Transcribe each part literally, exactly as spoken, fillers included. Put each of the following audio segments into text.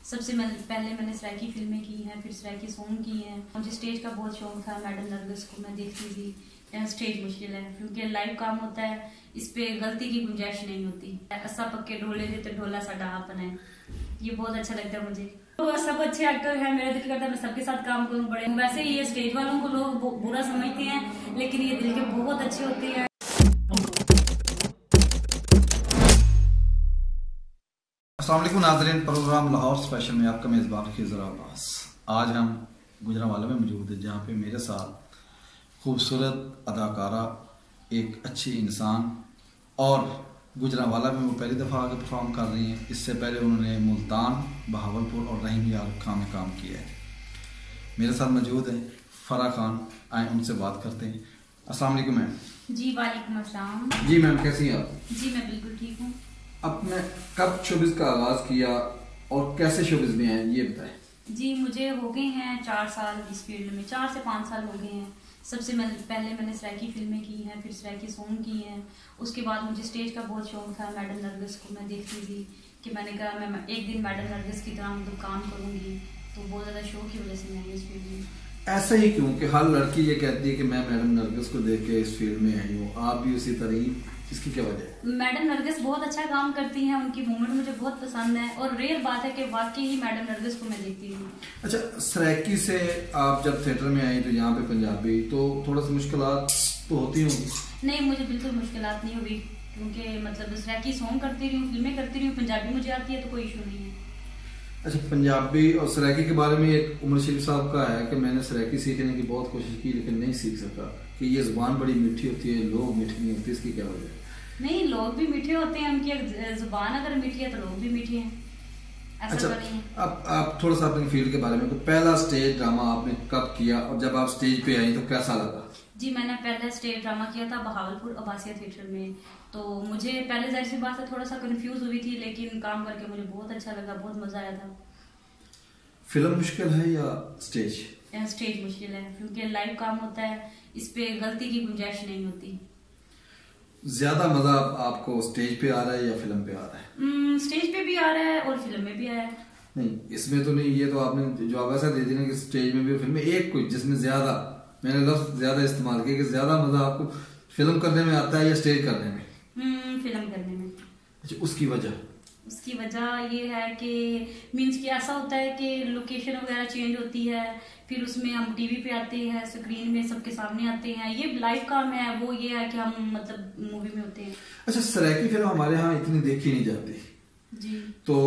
सबसे मैं, पहले मैंने सराइकी फिल्में की हैं, फिर सराइकी सॉन्ग की हैं। मुझे स्टेज का बहुत शौक था। मैडम नरगिस को मैं देखती थी। स्टेज मुश्किल है क्योंकि लाइव काम होता है, इस पे गलती की गुंजाइश नहीं होती। असा पक्के ढोले दे तो ढोला साडा आपन है, ये बहुत अच्छा लगता है मुझे। तो सब अच्छे एक्टर हैं, मेरा दिल करता है मैं सबके साथ काम करूं। बड़े वैसे ये स्टेज वालों को लोग बुरा समझते हैं, लेकिन ये दिल के बहुत अच्छे होते हैं। अस्सलाम वालेकुम नाज़रीन, प्रोग्राम लाहौर स्पेशल में आपका मेज़बान खिज़र अब्बास। आज हम गुजरांवाला में मौजूद हैं, जहाँ पे मेरे साथ खूबसूरत अदाकारा, एक अच्छी इंसान, और गुजरांवाला में वो पहली दफ़ा आगे परफॉर्म कर रही हैं। इससे पहले उन्होंने मुल्तान, बहावलपुर और रहीम यार खान में काम किया है। मेरे साथ मौजूद है फराह खान। आए उनसे बात करते हैं। अस्सलाम वालेकुम मैम। जी वालेकुम अस्सलाम। जी मैम, कैसी हैं आप? जी मैं बिल्कुल ठीक हूँ। आपने कब शोबिज़ का आगाज़ किया और कैसे शोबिज़ में आए, ये बताएं। जी मुझे हो गए हैं चार साल इस फील्ड में, चार से पाँच साल हो गए हैं। सबसे मैं, पहले मैंने सराइकी फिल्में की हैं, फिर सराइकी सॉन्ग की हैं। उसके बाद मुझे स्टेज का बहुत शौक था। मैडम नरगिस को मैं देखती थी कि मैंने कहा मैं एक दिन मैडम नरगिस की तरह मतलब काम करूँगी, तो बहुत ज़्यादा शौक की वजह से मैं इस फील्ड में। ऐसा ही क्यों कि हर लड़की ये कहती है कि मैं मैडम नरगिस को देख के इस फील्ड में आई हूँ, आप भी उसी तरह, इसकी क्या वजह है? मैडम नरगिस बहुत अच्छा काम करती हैं, उनकी मूवमेंट मुझे बहुत पसंद है, और रेयर बात है कि वाकई ही मैडम नरगिस को मैं देखती हूँ। अच्छा, सराइकी से आप जब थिएटर में आई तो यहाँ पे पंजाबी, तो थोड़ा सा मुश्किलात तो होती होंगी? नहीं, मुझे बिल्कुल मुश्किलात नहीं हुई, क्योंकि मतलब सराइकी सॉन्ग करती रही हूँ, फिल्में करती रही हूँ, पंजाबी मुझे आती है, तो कोई इशू नहीं है। अच्छा, पंजाबी और सराइकी के बारे में एक उमर शरीफ साहब का है कि मैंने सराइकी सीखने की बहुत कोशिश की लेकिन नहीं सीख सका, कि ये जुबान बड़ी मीठी होती है, लोग मीठे नहीं होते, इसकी क्या वजह है? नहीं, लोग भी मीठे होते हैं, उनकी जुबान अगर मीठी है तो लोग भी मीठे हैं, ऐसा अच्छा, तो नहीं है। आप आप थोड़ा सा अपनी फील्ड के बारे में, तो पहला स्टेज ड्रामा आपने कब किया और जब आप स्टेज पे आई तो कैसा लगा? जी मैंने पहला स्टेज ड्रामा किया था बहावलपुर अब्बासिया थिएटर में। तो मुझे पहले जाहिर सी बात है थोड़ा सा कंफ्यूज हुई थी, लेकिन काम करके मुझे बहुत अच्छा लगा, बहुत मजा आया था। फिल्म मुश्किल है या स्टेज? स्टेज मुश्किल है क्योंकि लाइव काम होता है, इस पे गलती की गुंजाइश नहीं होती। ज्यादा मजा आपको स्टेज पे आ रहा है या फिल्म पे आ रहा है? स्टेज पे भी आ रहा है और फिल्म में भी आया है। नहीं, इसमें तो नहीं, ये तो आपने जवाब ऐसा दे दिया कि स्टेज में भी और फिल्म में, एक कुछ जिसमें ज्यादा, मैंने लफ्ज ज्यादा इस्तेमाल किया कि ज्यादा मजा आपको फिल्म करने में आता है या स्टेज करने में? हम्म फिल्म करने में। अच्छा, उसकी वजह? उसकी वजह ये है कि मीन्स कि ऐसा होता है कि लोकेशन वगैरह चेंज होती है, फिर उसमें हम टीवी पे आते हैं, स्क्रीन में सबके सामने आते हैं, ये लाइव काम है। वो ये है कि हम मतलब मूवी में होते हैं। अच्छा, सराइकी फिल्म हमारे यहाँ इतनी देखी नहीं जाती जी, तो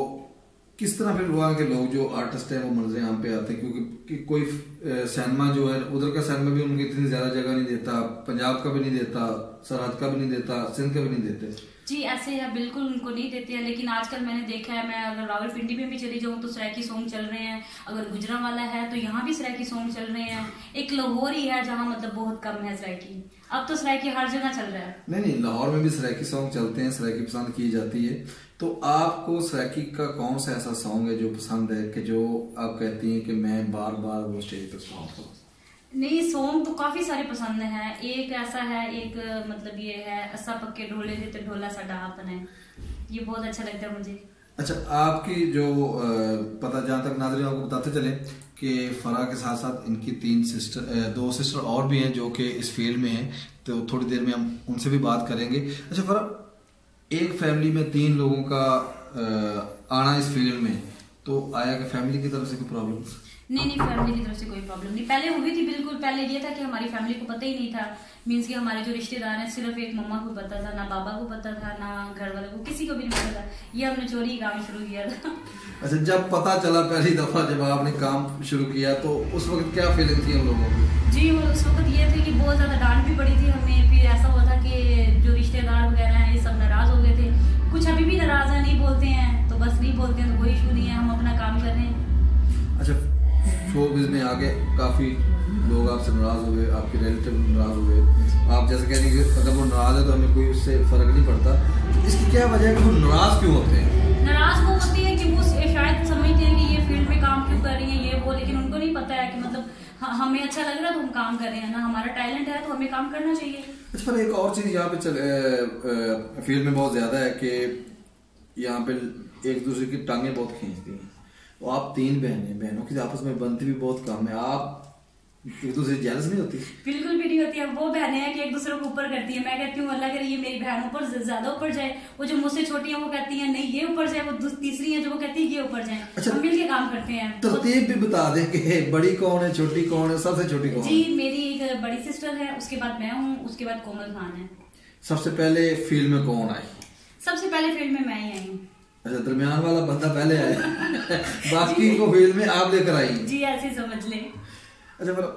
किस तरह फिर वहाँ के लोग जो आर्टिस्ट हैं वो मंजर यहाँ पे आते हैं? क्योंकि कि कोई सिनेमा जो है उधर का सिनेमा भी उनको इतनी ज्यादा जगह नहीं देता, पंजाब का भी नहीं देता, सरहद का भी नहीं देता, सिंध का भी नहीं देते। जी ऐसे है, बिल्कुल उनको नहीं देते हैं। लेकिन आजकल मैंने देखा है, मैं अगर रावलपिंडी में भी चली जाऊँ तो सराइकी सॉन्ग चल रहे हैं, अगर गुजरांवाला है तो यहाँ भी सराइकी सॉन्ग चल रहे हैं। एक लाहौर ही है जहाँ मतलब बहुत कम है सराइकी, अब तो सराइकी हर जगह चल रहा है। नहीं नहीं, लाहौर में भी सराइकी सॉन्ग चलते हैं, सराइकी पसंद की जाती है। तो आपको सराइकी का कौन सा ऐसा सॉन्ग है जो पसंद है, कि जो आप कहती हैं कि मैं बार बार वो स्टेज पर सॉन्ग करूँ? नहीं, सॉन्ग तो काफी सारे पसंद हैं। एक ऐसा है, एक मतलब ये है असा पक्के ढोले दे तो ढोला साडा आपन है, ये बहुत अच्छा लगता है मुझे। अच्छा, आपकी जो पता, जहाँ तक नाज़रीन आपको बताते चले कि फराह के साथ साथ इनकी तीन सिस्टर, दो सिस्टर और भी हैं जो कि इस फील्ड में हैं, तो थोड़ी देर में हम उनसे भी बात करेंगे। अच्छा फराह, एक फैमिली में तीन लोगों का आना इस फील्ड में, तो आया कि फैमिली की तरफ से कोई प्रॉब्लम? नहीं नहीं, फैमिली की तरफ से कोई प्रॉब्लम नहीं। पहले हुई थी बिल्कुल, पहले ये था कि हमारी फैमिली को पता ही नहीं था। मीन्स कि हमारे जो रिश्तेदार हैं सिर्फ एक मम्मा को पता था, ना बाबा को पता था, ना घर वालों को, किसी को भी नहीं पता था। ये हमने चोरी काम शुरू किया था। अच्छा, जब पता चला पहली दफा जब आपने काम शुरू किया तो उस वक्त क्या फीलिंग थी हम लोगों की? जी उस वक्त ये थे कि बहुत ज्यादा डांट भी पड़ी थी हमें। फिर ऐसा हुआ था कि जो रिश्तेदार वगैरह हैं ये सब नाराज हो गए थे, कुछ अभी भी नाराज है, नहीं बोलते हैं तो बस नहीं बोलते हैं, तो कोई इशू नहीं है, हम अपना काम कर रहे हैं। अच्छा, शोबिज़ में आगे काफी लोग आपसे नाराज हुए, आपके रिलेटिव नाराज हुए, आप जैसे कह रहे हैं कि अगर वो नाराज है तो हमें कोई उससे फर्क नहीं पड़ता, तो इसकी क्या वजह है कि वो नाराज क्यों होते हैं? नाराज वो होते हैं कि वो शायद समझते हैं कि ये फील्ड में काम क्यों कर रही है ये वो, लेकिन उनको नहीं पता है कि मतलब हमें अच्छा लग रहा है तो हम काम कर रहे हैं ना, हमारा टैलेंट है तो हमें काम करना चाहिए। अच्छा, पर एक और चीज यहाँ पे चल फील्ड में बहुत ज्यादा है कि यहाँ पे एक दूसरे की टांगे बहुत खींचती हैं, वो आप तीन बहन हैं, बहनों की आपस में बनती भी बहुत कम है, आप एक दूसरे जेलस नहीं होती? बिल्कुल भी नहीं होती है। वो बहनें हैं कि एक दूसरे को ऊपर करती है। मैं कहती हूँ अल्लाह करे ये मेरी बहन ऊपर ज्यादा ऊपर जाए, वो जो मुझसे छोटी है वो कहती है नहीं ये ऊपर जाए, वो तीसरी है जो वो कहती है ये ऊपर जाए। अच्छा, हम मिल के काम करते हैं। तरतीब भी बता दें कि बड़ी कौन है, छोटी कौन है, सबसे छोटी कौन है? जी मेरी एक बड़ी सिस्टर है, उसके बाद मैं हूँ, उसके बाद कोमल खान है। सबसे पहले फील्ड में कौन आई? सबसे पहले फील्ड में मैं ही आई हूँ। अच्छा, दरमियान वाला बंदा पहले आया बाकी को फील्ड में आप लेकर आई? जी ऐसे समझ ले। अच्छा, पर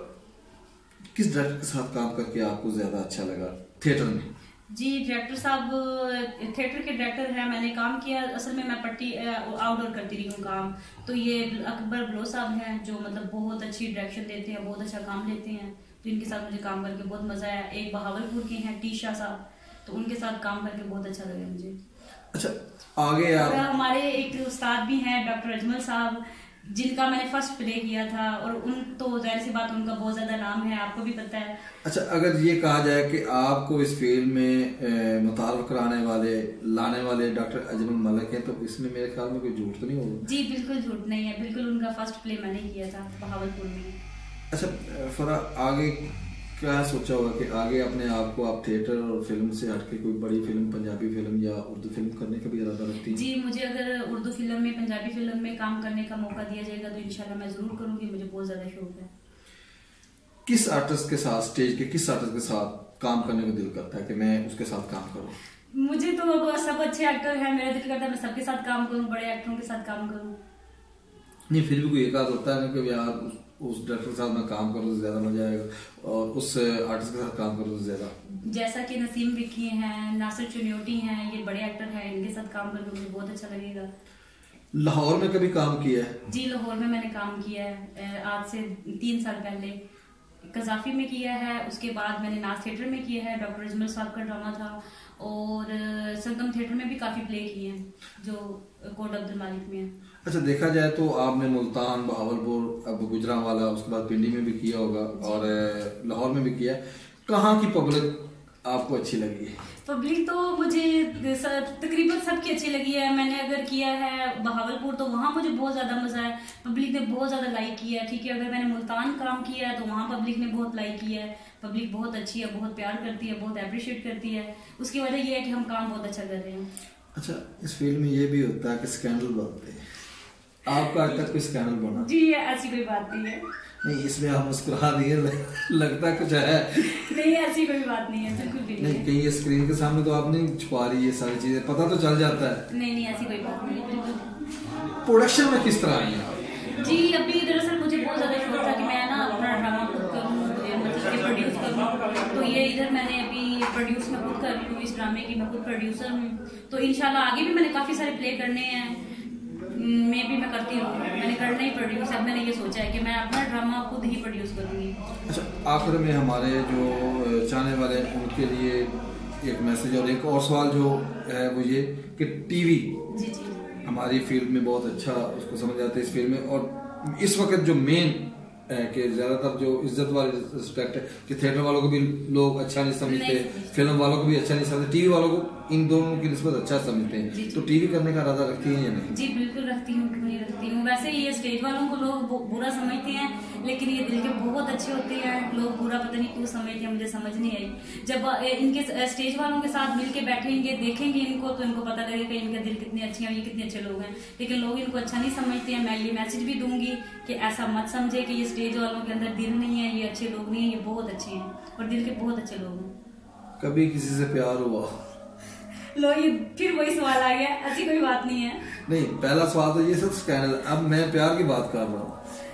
किस डायरेक्टर के साथ काम करके आपको ज्यादा अच्छा लगा थिएटर में? जी डायरेक्टर साहब थिएटर के डायरेक्टर हैं, मैंने काम किया। असल में मैं पट्टी आउटडोर करती रही हूँ काम। तो ये अकबर बलो साहब हैं जो मतलब बहुत अच्छी डायरेक्शन देते हैं, बहुत अच्छा काम लेते हैं। तो इनके साथ मुझे काम करके बहुत मजा आया। एक बहावलपुर के हैं टीशा साहब, तो उनके साथ काम करके बहुत अच्छा लगा मुझे। अच्छा आगे यार, हमारे एक उस्ताद भी हैं डॉक्टर अजमल साहब, जिनका मैंने फर्स्ट प्ले किया था, और उन तो जाहिर सी बात उनका बहुत ज्यादा नाम है, आपको भी पता है। अच्छा, अगर ये कहा जाए कि आपको इस फील्ड में मुतारफ कराने वाले लाने वाले डॉक्टर अजमल मलिक हैं, तो इसमें मेरे ख्याल में कोई झूठ तो नहीं होगा? जी बिल्कुल झूठ नहीं है, बिल्कुल उनका फर्स्ट प्ले मैंने किया था बहावलपुर में। अच्छा फरा, आगे क्या सोचा होगा कि आगे अपने आप को आप थिएटर और फिल्म से हटके कोई बड़ी फिल्म, पंजाबी फिल्म या उर्दू फिल्म करने का भी इरादा रखती हैं? जी मुझे अगर उर्दू फिल्म में, पंजाबी फिल्म में काम करने का मौका दिया जाएगा तो इंशाल्लाह मैं जरूर करूंगी, मुझे बहुत ज्यादा शौक है। किस आर्टिस्ट के साथ, स्टेज के किस आर्टिस्ट के साथ काम करने को दिल करता है कि मैं उसके साथ काम करूं? मुझे तो सब अच्छे एक्टर हैं, मेरा दिल करता है मैं सबके साथ काम करूं, बड़े एक्टरों के साथ काम करूं। नहीं फिर भी कोई एक आध होता है ना कि यार उस डायरेक्टर के साथ मैं काम करूँ तो ज्यादा मजा आएगा, और उस आर्टिस्ट के साथ काम करूँ तो ज्यादा। जैसा कि नसीम विक्की हैं, नासिर चुनियोटी हैं, ये बड़े एक्टर हैं, इनके साथ काम करके मुझे बहुत अच्छा लगेगा। लाहौर में कभी काम किया है? जी लाहौर में मैंने काम किया है, आज से तीन साल पहले कजाफी में किया है, उसके बाद मैंने नाज थिएटर में किया है, डॉक्टर अजमल साहब का ड्रामा था, और संगम थिएटर में भी काफी प्ले किए हैं जो कोट अब्दुल मालिक में है। अच्छा, देखा जाए तो आपने मुल्तान, बहावलपुर, अब गुजरांवाला, उसके बाद पिंडी में भी किया होगा और लाहौर में भी किया। कहाँ की पब्लिक आपको अच्छी लगी है? पब्लिक तो मुझे तकरीबन सबकी अच्छी लगी है। मैंने अगर किया है बहावलपुर तो वहाँ मुझे बहुत ज्यादा मजा है, पब्लिक ने बहुत ज्यादा लाइक किया है। ठीक है, अगर मैंने मुल्तान काम किया है तो वहाँ पब्लिक ने बहुत लाइक किया है। पब्लिक बहुत अच्छी है, बहुत प्यार करती है, बहुत अप्रिशिएट करती है। उसकी वजह यह है कि हम काम बहुत अच्छा कर रहे हैं। अच्छा, इस फील्ड में ये भी होता है कि स्कैंडल बनते हैं, आपका आज तक कोई स्कैंडल बना? जी ऐसी कोई बात नहीं है। नहीं, इसमें आप मुस्कुरा दिए, लगता कुछ है। नहीं ऐसी कोई बात नहीं है, बिल्कुल भी नहीं। नहीं, कहीं ये स्क्रीन के सामने तो आप नहीं छुपा रही है सारी चीजें, पता तो चल जाता है। नहीं नहीं ऐसी कोई बात नहीं है, बिल्कुल। प्रोडक्शन में किस तरह आई है? जी अभी दरअसल मुझे बहुत ज्यादा शौक था कि मैं ना अपना ड्रामा खुद करूँ, मतलब कि प्रोड्यूस करूँ। तो ये इधर मैंने अभी प्रोड्यूस में खुद कर रही हूँ, इस ड्रामे की मैं खुद प्रोड्यूसर हूँ। तो इंशाल्लाह आगे भी मैंने काफी सारे प्ले करने हैं, मैं भी मैं करती हूँ, मैंने करना ही प्रोड्यूस। अब मैंने ये सोचा है कि मैं अपना ड्रामा खुद ही प्रोड्यूस करूँगी। अच्छा, आखिर में हमारे जो चाहने वाले हैं उनके लिए एक मैसेज और एक और सवाल जो है वो ये कि टीवी जी जी हमारी फील्ड में बहुत अच्छा उसको समझ आते हैं इस फील्ड में, और इस वक्त जो मेन है कि ज्यादातर जो इज्जत वाले रिस्पेक्ट है कि थिएटर वालों को भी लोग अच्छा नहीं समझते, फिल्म वालों को भी अच्छा नहीं समझते, टीवी वालों को इन दोनों की निस्बत अच्छा समझते हैं। तो टीवी करने का इरादा रखती है या नहीं? जी बिल्कुल रखती हूँ, क्यों नहीं रखती हूँ। वैसे ये स्टेज वालों को लोग बुरा समझते हैं, लेकिन ये दिल के बहुत अच्छे होते हैं। लोग बुरा पता नहीं क्यों समझते हैं, मुझे समझ नहीं आई। जब इनके स्टेज वालों के साथ मिलके बैठेंगे, देखेंगे इनको, तो इनको पता लगेगा इनका दिल कितने अच्छे हैं, ये कितने अच्छे लोग हैं। लेकिन लोग इनको अच्छा नहीं समझते हैं। मैं ये मैसेज भी दूंगी कि ऐसा मत समझे कि ये स्टेज वालों के अंदर दिल नहीं है, ये अच्छे लोग नहीं है, ये बहुत अच्छे हैं और दिल के बहुत अच्छे लोग हैं। कभी किसी से प्यार हुआ? लो ये फिर वही सवाल आ गया, ऐसी कोई बात नहीं है। नहीं, पहला सवाल तो ये सब स्कैंडल, अब मैं प्यार की बात कर रहा हूँ।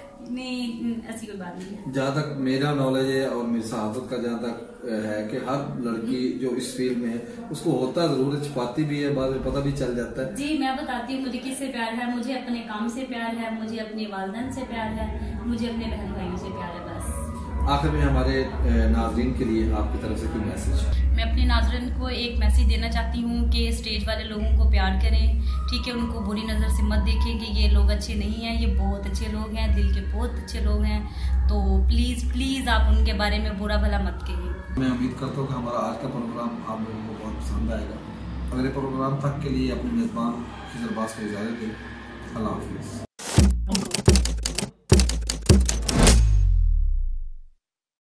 नहीं ऐसी कोई बात नहीं है। जहाँ तक मेरा नॉलेज है और मेरी सहाफत का जहाँ तक है कि हर लड़की जो इस फील्ड में है उसको होता जरूर है, छुपाती भी है, बाद में पता भी चल जाता है। जी मैं बताती हूँ मुझे किससे प्यार है। मुझे अपने काम से प्यार है, मुझे अपने वालिदैन से प्यार है, मुझे अपने बहन भाइयों से प्यार है, बस। आखिर में हमारे नाज़रीन के लिए आपकी तरफ से कोई मैसेज? मैं अपने नाज़रीन को एक मैसेज देना चाहती हूँ कि स्टेज वाले लोगों को प्यार करें, ठीक है, उनको बुरी नज़र से मत देखें कि ये लोग अच्छे नहीं हैं, ये बहुत अच्छे लोग हैं, दिल के बहुत अच्छे लोग हैं। तो प्लीज़ प्लीज़ आप उनके बारे में बुरा भला मत कहिए। मैं उम्मीद करता हूँ कि हमारा आज का प्रोग्राम आप लोगों को बहुत पसंद आएगा। अगले प्रोग्राम तक के लिए अपने मेज़बान खिज़र अब्बास को इजाज़त दें। अल्लाह हाफ़िज़।